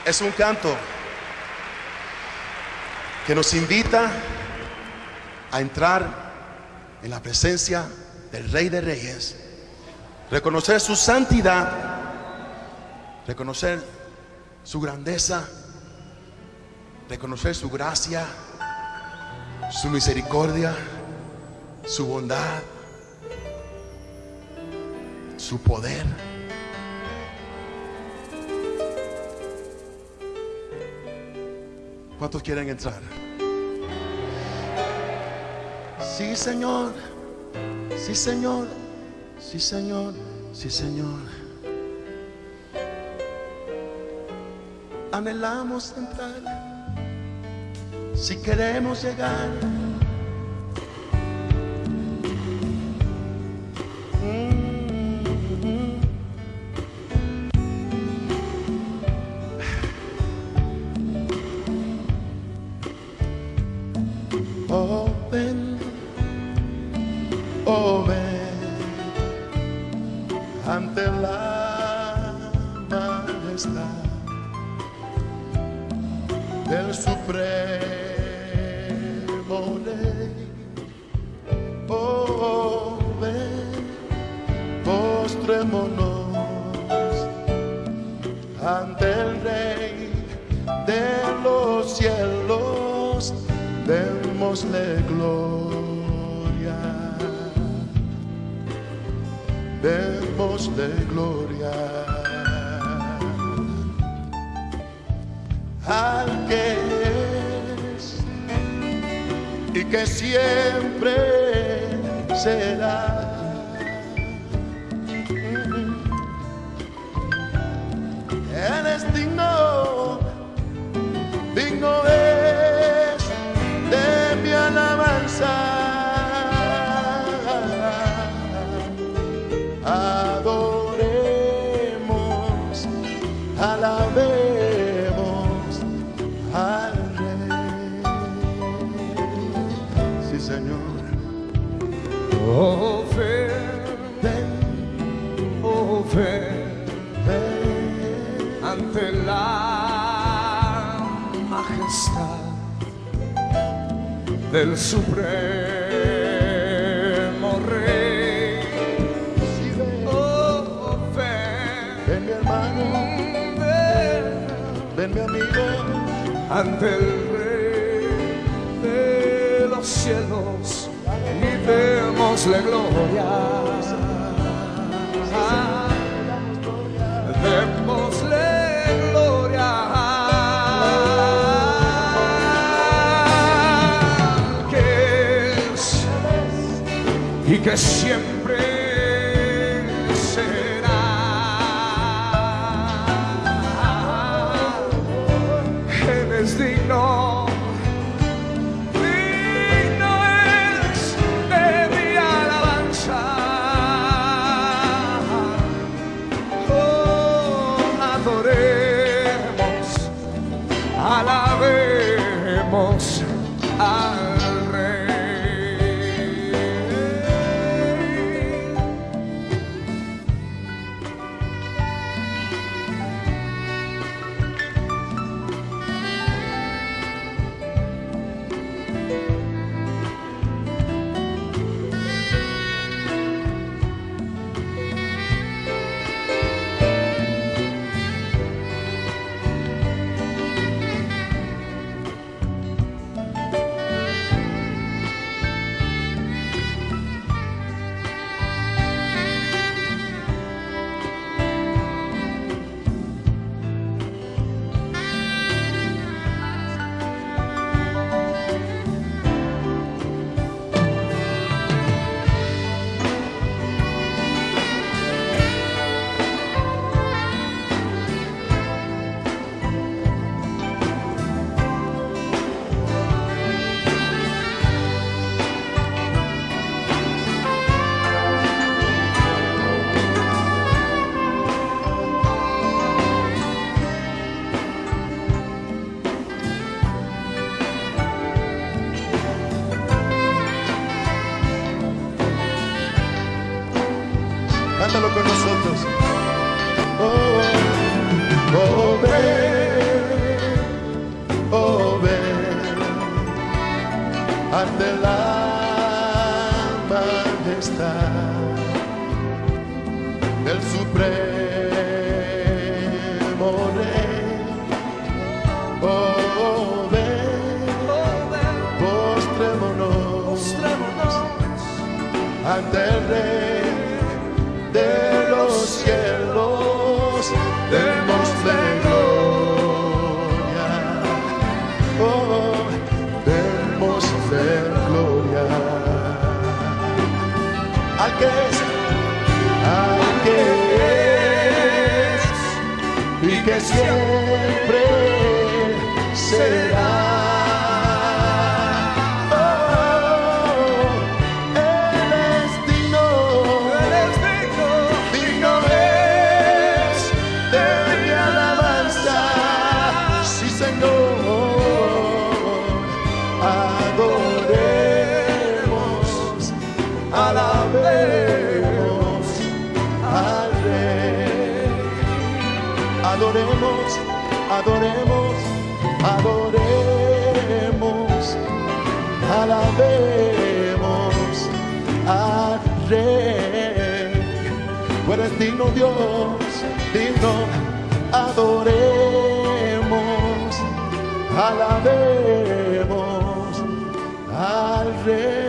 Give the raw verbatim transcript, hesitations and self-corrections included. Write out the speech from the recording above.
Es un canto que nos invita a entrar en la presencia del Rey de Reyes, reconocer su santidad, reconocer su grandeza, reconocer su gracia, su misericordia, su bondad, su poder. ¿Cuántos quieren entrar? Sí, Señor. Sí, Señor. Sí, Señor. Sí, Señor. Anhelamos entrar. Si queremos llegar. Oh, ven, oh, ven ante la majestad del Supremo Rey. Oh, ven, postrémonos ante el Rey de los cielos. Démosle gloria, démosle gloria al que es y que siempre será. Él es digno, digno es de mi alabanza. Adoremos, alabemos al Rey. Sí, Señor. Oh, ven, Ven, oh, ven ven ante la majestad del Supremo Rey. Sí, ven, Oh, ven, ven mi hermano, ven ven mi amigo. ante el Rey de los cielos y démosle gloria. Démosle gloria al que es y que siempre será. Él es digno, digno es de mi alabanza. Oh, adoremos, alabemos al Rey. que siempre será. Adoremos, adoremos, adoremos, alabemos al Rey. Tú eres digno, Dios, digno. Adoremos, alabemos al Rey.